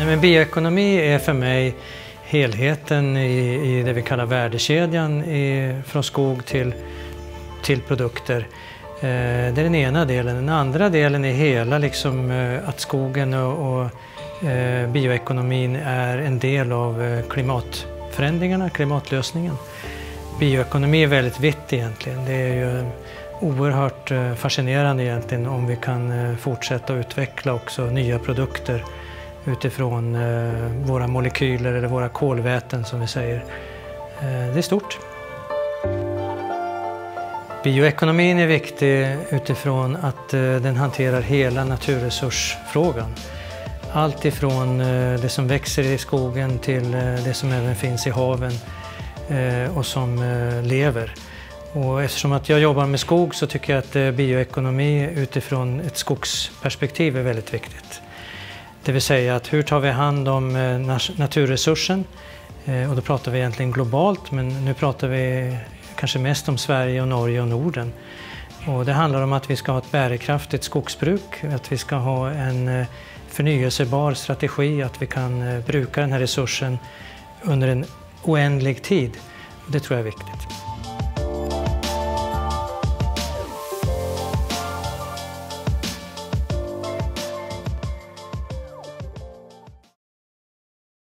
Men bioekonomi är för mig helheten i det vi kallar värdekedjan från skog till produkter. Det är den ena delen. Den andra delen är hela att skogen och bioekonomin är en del av klimatförändringarna, klimatlösningen. Bioekonomi är väldigt vitt egentligen. Det är ju oerhört fascinerande egentligen om vi kan fortsätta utveckla också nya produkter utifrån våra molekyler eller våra kolväten som vi säger. Det är stort. Bioekonomin är viktig utifrån att den hanterar hela naturresursfrågan. Allt ifrån det som växer i skogen till det som även finns i haven och som lever. Och eftersom att jag jobbar med skog så tycker jag att bioekonomi utifrån ett skogsperspektiv är väldigt viktigt. Det vill säga att hur tar vi hand om naturresursen? Och då pratar vi egentligen globalt, men nu pratar vi kanske mest om Sverige och Norge och Norden. Och det handlar om att vi ska ha ett bärkraftigt skogsbruk, att vi ska ha en förnyelsebar strategi, att vi kan bruka den här resursen under en oändlig tid. Det tror jag är viktigt.